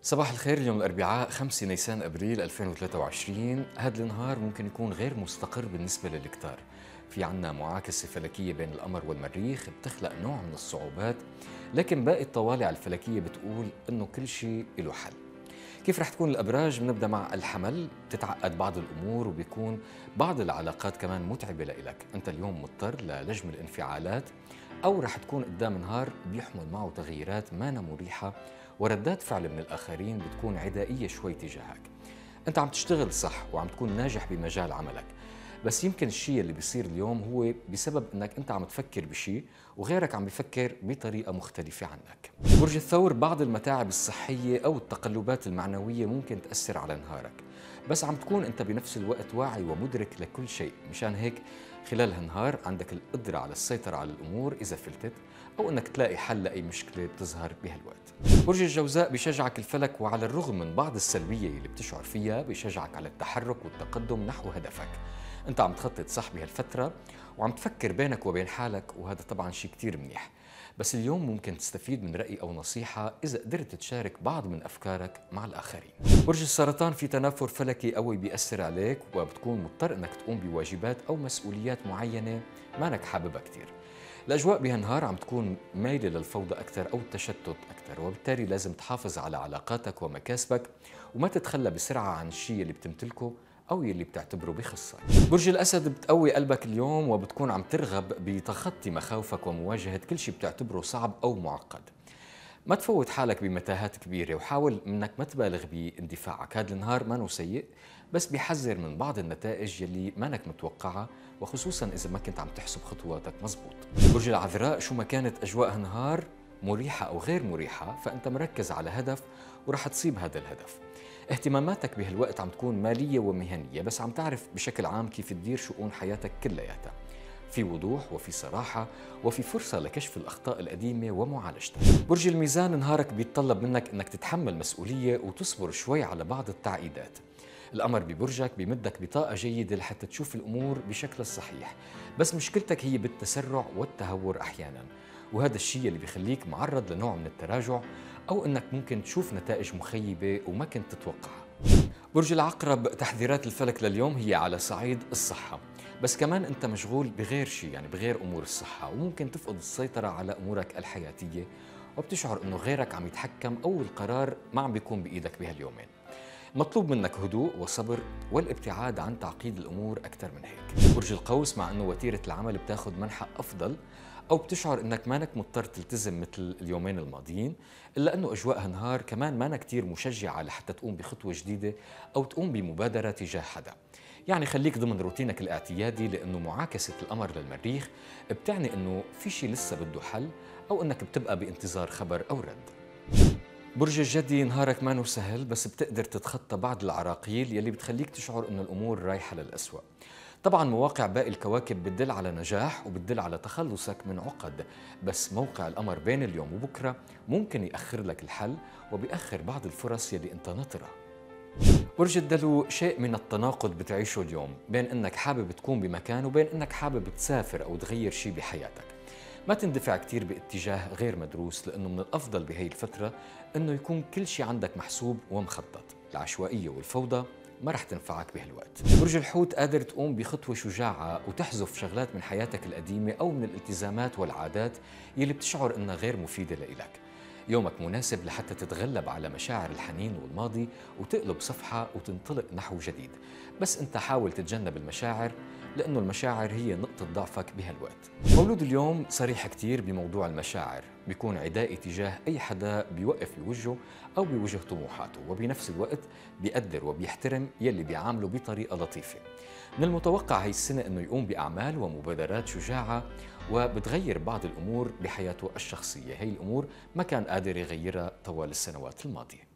صباح الخير. اليوم الأربعاء 5 نيسان أبريل 2023. هذا النهار ممكن يكون غير مستقر بالنسبة للكتار. في عنا معاكسة فلكية بين القمر والمريخ بتخلق نوع من الصعوبات، لكن باقي الطوالع الفلكية بتقول إنه كل شيء له حل. كيف رح تكون الأبراج؟ بنبدأ مع الحمل. بتتعقد بعض الأمور وبيكون بعض العلاقات كمان متعبة لإلك. أنت اليوم مضطر للجم الانفعالات، أو رح تكون قدام نهار بيحمل معه تغييرات مانا مريحة، وردات فعل من الآخرين بتكون عدائية شوي تجاهك. أنت عم تشتغل صح وعم تكون ناجح بمجال عملك، بس يمكن الشيء اللي بيصير اليوم هو بسبب أنك أنت عم تفكر بشيء وغيرك عم بيفكر بطريقة مختلفة عنك. برج الثور، بعض المتاعب الصحية أو التقلبات المعنوية ممكن تأثر على نهارك، بس عم تكون أنت بنفس الوقت واعي ومدرك لكل شيء. مشان هيك خلال هالنهار عندك القدرة على السيطرة على الأمور إذا فلتت، أو أنك تلاقي حل لأي مشكلة بتظهر بهالوقت. برج الجوزاء، بيشجعك الفلك وعلى الرغم من بعض السلبية اللي بتشعر فيها بيشجعك على التحرك والتقدم نحو هدفك. أنت عم تخطط صح بهالفترة وعم تفكر بينك وبين حالك، وهذا طبعا شيء كتير منيح. بس اليوم ممكن تستفيد من رأي أو نصيحة إذا قدرت تشارك بعض من أفكارك مع الآخرين. برج السرطان، في تنافر فلكي قوي بيأثر عليك، وبتكون مضطر أنك تقوم بواجبات أو مسؤوليات معينة مانك حاببها كتير. الأجواء بهالنهار عم تكون مايلة للفوضى أكثر أو التشتت أكثر، وبالتالي لازم تحافظ على علاقاتك ومكاسبك وما تتخلى بسرعة عن الشيء اللي بتمتلكه أو يلي بتعتبره بخصك. برج الأسد، بتقوي قلبك اليوم وبتكون عم ترغب بتخطي مخاوفك ومواجهة كل شيء بتعتبره صعب أو معقد. ما تفوت حالك بمتاهات كبيرة، وحاول منك ما تبالغ باندفاعك. هذا النهار ما سيء، بس بيحذر من بعض النتائج يلي مانك متوقعها، وخصوصا إذا ما كنت عم تحسب خطواتك مزبوط. برج العذراء، شو ما كانت أجواء النهار مريحة أو غير مريحة، فأنت مركز على هدف ورح تصيب هذا الهدف. اهتماماتك بهالوقت عم تكون مالية ومهنية، بس عم تعرف بشكل عام كيف تدير شؤون حياتك كلياتها. في وضوح وفي صراحة وفي فرصة لكشف الأخطاء القديمة ومعالجتها. برج الميزان، نهارك بيتطلب منك أنك تتحمل مسؤولية وتصبر شوي على بعض التعقيدات. القمر ببرجك بيمدك بطاقة جيدة لحتى تشوف الأمور بشكل الصحيح، بس مشكلتك هي بالتسرع والتهور أحيانا، وهذا الشيء اللي بيخليك معرض لنوع من التراجع، أو أنك ممكن تشوف نتائج مخيبة وما كنت تتوقعها. برج العقرب، تحذيرات الفلك لليوم هي على صعيد الصحة، بس كمان أنت مشغول بغير شيء، يعني بغير أمور الصحة، وممكن تفقد السيطرة على أمورك الحياتية، وبتشعر أنه غيرك عم يتحكم أو القرار ما عم بيكون بإيدك بهاليومين. مطلوب منك هدوء وصبر والابتعاد عن تعقيد الأمور أكثر من هيك. برج القوس، مع أنه وتيرة العمل بتاخد منحى أفضل، أو بتشعر أنك مانك مضطر تلتزم مثل اليومين الماضيين، إلا أنه أجواء نهار كمان مانا كتير مشجعة لحتى تقوم بخطوة جديدة أو تقوم بمبادرة تجاه حدا. يعني خليك ضمن روتينك الاعتيادي، لأنه معاكسة القمر للمريخ بتعني أنه في شيء لسه بده حل، أو أنك بتبقى بانتظار خبر أو رد. برج الجدي، نهارك مانو سهل، بس بتقدر تتخطى بعض العراقيل يلي بتخليك تشعر أن الأمور رايحة للأسوأ. طبعا مواقع باقي الكواكب بتدل على نجاح وبتدل على تخلصك من عقد، بس موقع القمر بين اليوم وبكرة ممكن يأخر لك الحل وبيأخر بعض الفرص يلي انت ناطرها. برج الدلو، شيء من التناقض بتعيشه اليوم بين انك حابب تكون بمكان وبين انك حابب تسافر او تغير شيء بحياتك. ما تندفع كتير باتجاه غير مدروس، لانه من الافضل بهي الفترة انه يكون كل شيء عندك محسوب ومخطط. العشوائية والفوضى ما رح تنفعك بهالوقت. برج الحوت، قادر تقوم بخطوة شجاعة وتحذف شغلات من حياتك القديمة أو من الالتزامات والعادات يلي بتشعر إنها غير مفيدة لإلك. يومك مناسب لحتى تتغلب على مشاعر الحنين والماضي وتقلب صفحة وتنطلق نحو جديد، بس أنت حاول تتجنب المشاعر، لأنه المشاعر هي نقطة ضعفك بهالوقت. مولود اليوم صريح كتير بموضوع المشاعر، بيكون عدائي تجاه أي حدا بيوقف بوجهه أو بوجه طموحاته، وبنفس الوقت بيقدر وبيحترم يلي بيعامله بطريقة لطيفة. من المتوقع هي السنة أنه يقوم بأعمال ومبادرات شجاعة وبتغير بعض الأمور بحياته الشخصية. هي الأمور ما كان قادر يغيرها طوال السنوات الماضية.